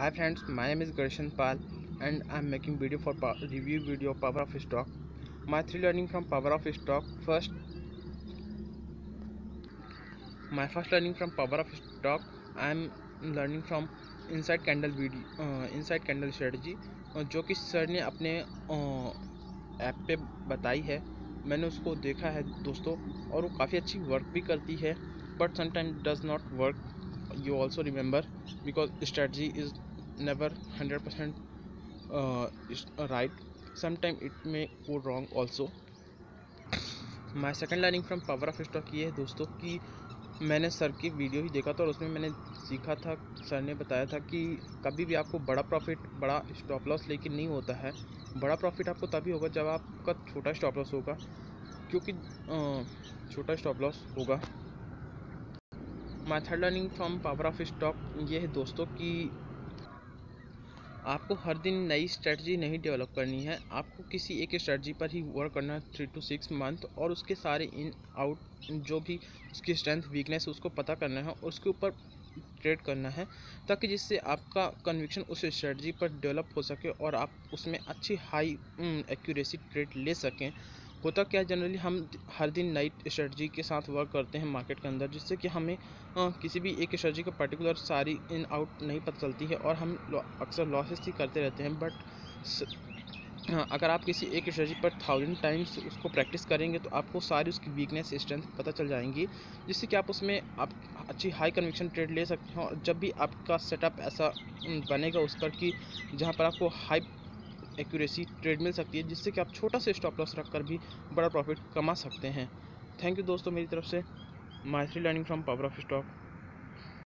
Hi friends, my name is Garshan Pal and I am making video for review video Power of Stock. My three learning from Power of Stock. My first learning from Power of Stock, I am learning from Inside Candle video, Inside Candle Strategy, जो कि sir ने अपने app पे बताई है। मैंने उसको देखा है दोस्तों, और वो काफ़ी अच्छी वर्क भी करती है, but sometime does not work. You also remember, because strategy is never 100% right. Sometimes it may go wrong also. My second learning from Power of Stock ये है दोस्तों कि मैंने सर की वीडियो ही देखा था और उसमें मैंने सीखा था, सर ने बताया था कि कभी भी आपको बड़ा प्रॉफिट, बड़ा स्टॉप लॉस लेके नहीं होता है. बड़ा प्रॉफिट आपको तभी होगा जब आपका छोटा स्टॉप लॉस होगा, क्योंकि छोटा स्टॉप लॉस होगा. My third learning from power of stock ये है दोस्तों कि आपको हर दिन नई स्ट्रेटजी नहीं डेवलप करनी है. आपको किसी एक स्ट्रेटजी पर ही वर्क करना है 3 to 6 मंथ, और उसके सारे इन आउट जो भी उसकी स्ट्रेंथ वीकनेस उसको पता करना है और उसके ऊपर ट्रेड करना है, ताकि जिससे आपका कन्विक्शन उस स्ट्रेटजी पर डेवलप हो सके और आप उसमें अच्छी हाई एक्यूरेसी ट्रेड ले सकें. होता क्या, जनरली हम हर दिन नई स्ट्रेटजी के साथ वर्क करते हैं मार्केट के अंदर, जिससे कि हमें किसी भी एक स्ट्रेटजी का पर्टिकुलर सारी इन आउट नहीं पता चलती है और हम अक्सर लॉसेस ही करते रहते हैं. बट अगर आप किसी एक स्ट्रेटजी पर 1000 टाइम्स उसको प्रैक्टिस करेंगे तो आपको सारी उसकी वीकनेस स्ट्रेंथ पता चल जाएंगी, जिससे कि आप उसमें आप अच्छी हाई कन्विक्शन ट्रेड ले सकते हैं. और जब भी आपका सेटअप ऐसा बनेगा उस पर कि जहाँ पर आपको हाई एक्यूरेसी ट्रेड मिल सकती है, जिससे कि आप छोटा से स्टॉप लॉस रखकर भी बड़ा प्रॉफिट कमा सकते हैं. थैंक यू दोस्तों मेरी तरफ से. My three learning from power of stock.